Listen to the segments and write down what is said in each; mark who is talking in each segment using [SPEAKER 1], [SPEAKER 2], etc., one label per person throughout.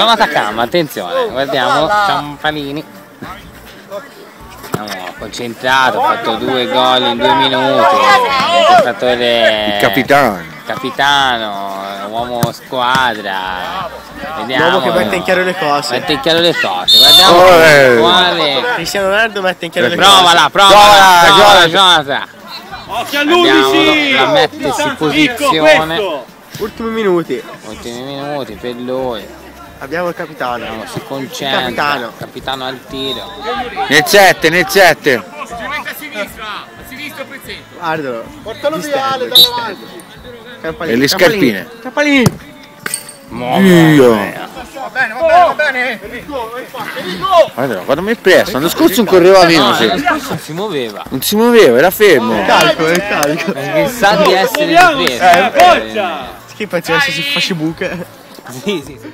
[SPEAKER 1] sono attaccando, attenzione, guardiamo, Ciampalini. Concentrato, ha fatto 2 gol in 2 minuti, il giocatore,
[SPEAKER 2] il
[SPEAKER 1] capitano, uomo squadra. Vediamo.
[SPEAKER 3] L'uomo che mette in chiaro le cose.
[SPEAKER 1] Mette in chiaro le cose, guardiamo quale.
[SPEAKER 3] Cristiano Ronaldo mette in chiaro le cose.
[SPEAKER 1] Provala, Jonathan.
[SPEAKER 4] Occhio a l'11!
[SPEAKER 1] La mettersi in posizione.
[SPEAKER 3] Ultimi minuti
[SPEAKER 1] Per lui.
[SPEAKER 3] Abbiamo il capitano.
[SPEAKER 1] Si concentra. Capitano al tiro.
[SPEAKER 2] Nel 7.
[SPEAKER 4] Si mette a sinistra pezzente.
[SPEAKER 3] Guardalo.
[SPEAKER 4] Portalo via Ale da davanti.
[SPEAKER 2] E le scarpine.
[SPEAKER 3] Campalini.
[SPEAKER 2] Dio.
[SPEAKER 4] Va bene. Enrico.
[SPEAKER 2] Guarda, quando mi è preso, l'anno scorso non correva meno.
[SPEAKER 1] Non si muoveva.
[SPEAKER 2] Non si muoveva, era fermo.
[SPEAKER 3] È carico.
[SPEAKER 1] Perché sa di essere ripreso.
[SPEAKER 3] Che pensi adesso si faccia buche?
[SPEAKER 1] Sì.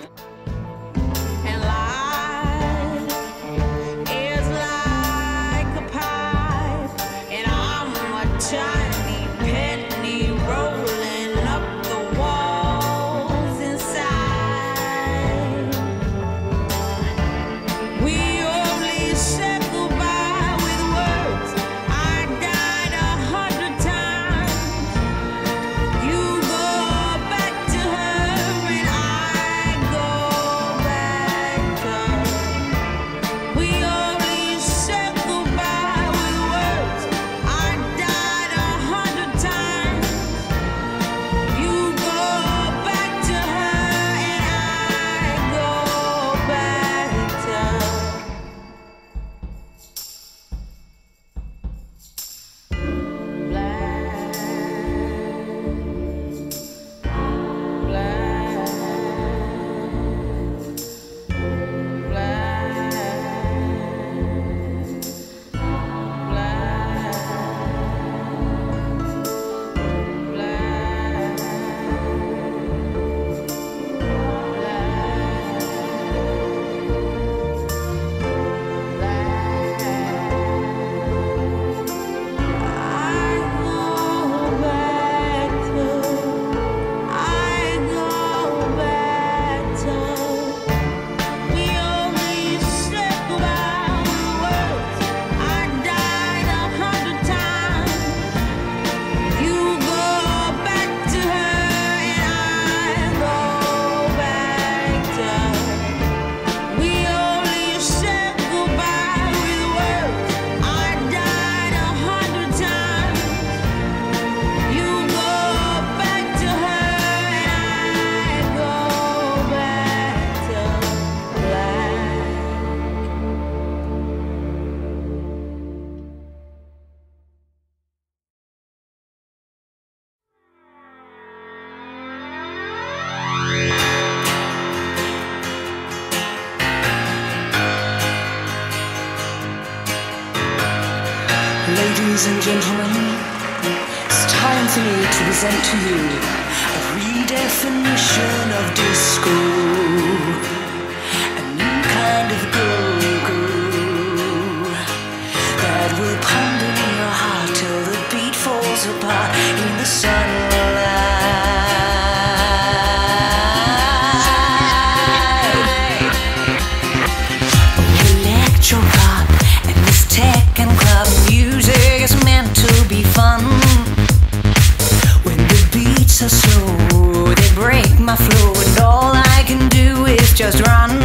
[SPEAKER 5] Ladies and gentlemen, it's time for me to present to you a redefinition of disco, a new kind of go-go that will pound in your heart till the beat falls apart in the sunlight. Electro pop and this tech and club music is meant to be fun. When the beats are slow, they break my flow, and all I can do is just run.